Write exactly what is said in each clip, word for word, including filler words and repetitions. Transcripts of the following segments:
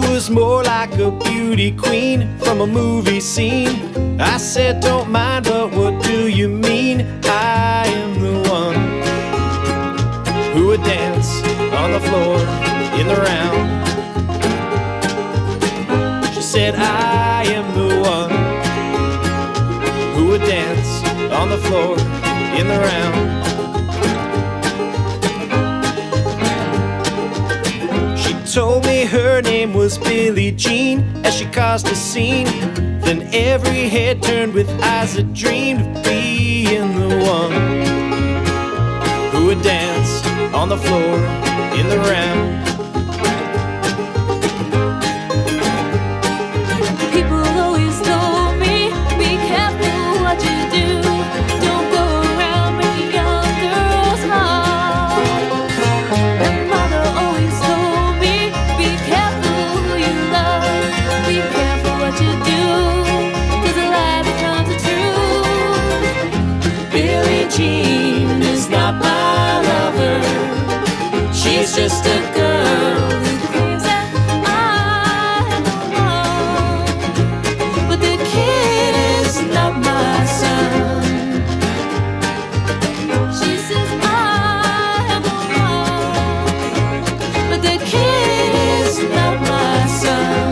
was more like a beauty queen from a movie scene. I said, don't mind, but what do you mean? I am the one who would dance on the floor in the round. She said, I am the one who would dance on the floor in the round. Told me her name was Billie Jean as she caused a scene. Then every head turned with eyes that dreamed of being the one who would dance on the floor in the round. People always told me, be careful what you do. Don't go around breaking young girls' hearts. And mother always told me, be careful who you love. Be careful what you do, 'cause a lie becomes a truth. Billie Jean is not my lover. She's just a girl who claims that I am the one. But the kid is not my son. She says I am the one, but the kid is not my son.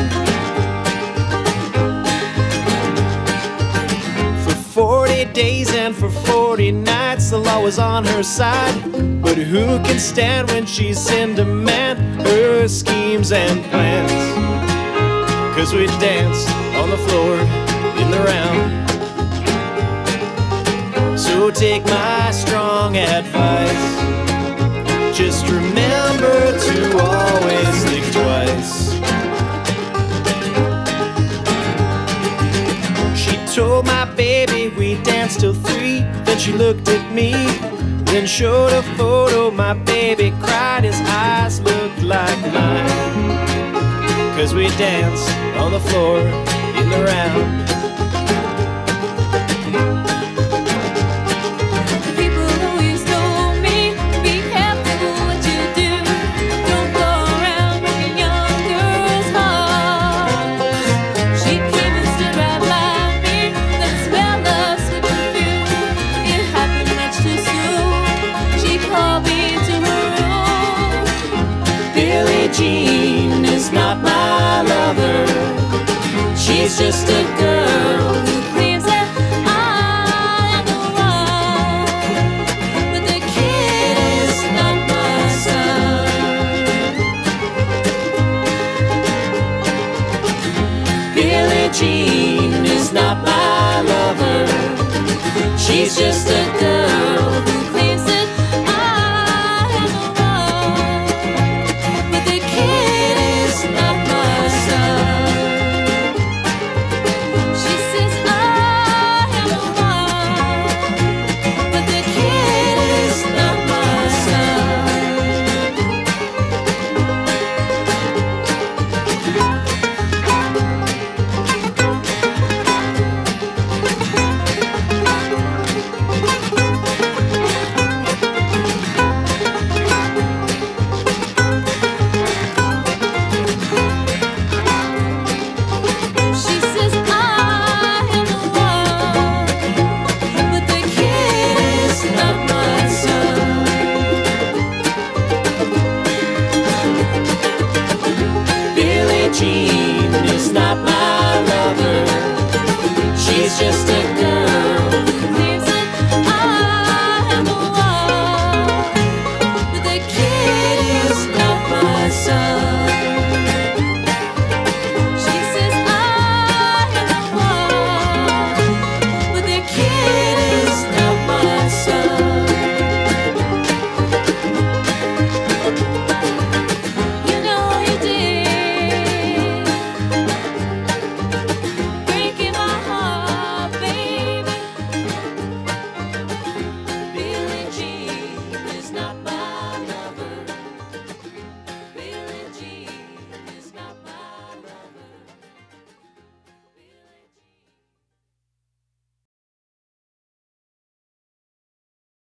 For forty days and for forty nights, the law was on her side. But who can stand when she's in demand? Her schemes and plans, 'cause we danced on the floor in the round. So take my strong advice, just remember to always think twice. She told my baby we danced till three. Then she looked at me, then showed a photo. My baby cried, his eyes looked like mine, 'cause we danced on the floor in the round. People always told me, be careful what you do. Don't go around breaking young girls' hearts. She came and stood right by me, then spell us with perfume. It happened much too soon. She called me into her room. Billie Jean is not my lover. She's just a girl who claims that I am the one, but the kid is not my son. Billie Jean is not my lover. She's just a girl who claims that I am the one, but the kid is not my son. She says I am the one, but the kid is not my son. She says I am the one, but the kid is not my son. Billie Jean is not